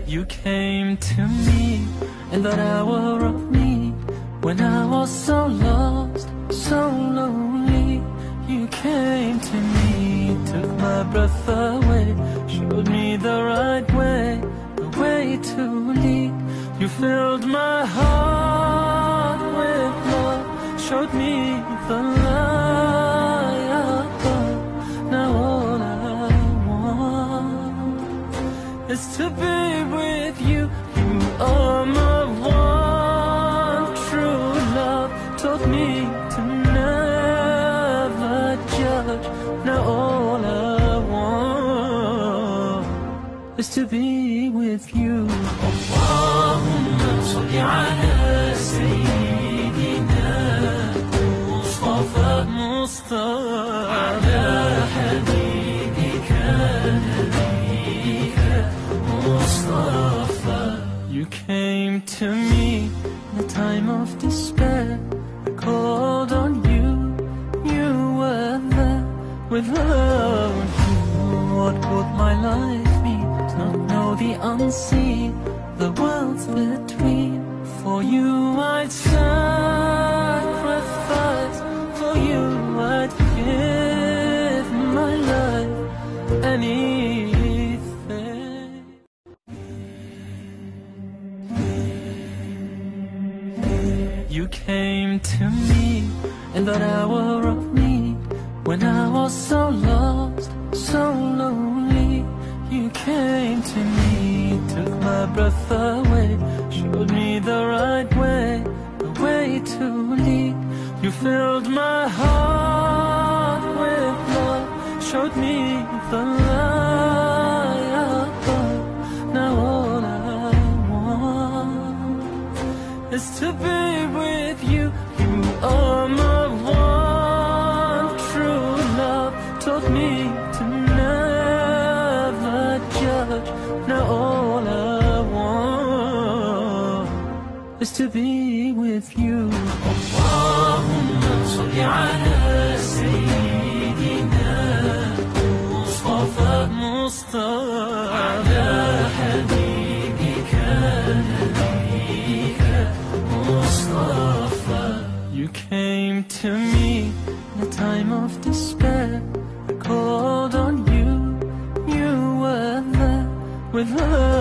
You came to me in that hour of need, when I was so lost, so lonely. You came to me, took my breath away, showed me the right way, the way to lead. You filled my heart with love, showed me the light above. Now all I want is to be with you. You are my one true love, taught me to never judge. Now all I want is to be with you. Allahumma salli ala sayyidina Mustafa, ala habibika nabiyika Mustafa. You came to me in a time of despair. I called on you, you were there. Without you, what would my life be? To not know the unseen, the worlds between. For you I'd sacrifice, for you I'd give my life, anything. You came to me in that hour of need, when I was so lost, so lonely. You came to me, took my breath away, showed me the right way, the way to lead. You filled my heart with love, showed me the light above. Now all I want is to be with you. You are my one true love, taught me to never judge. Now all I want is to be with you. Allahumma salli ala sayyidina Mustafa, ala habibika nabiyika Mustafa. You came to me in a time of despair. I called on you, you were there. With love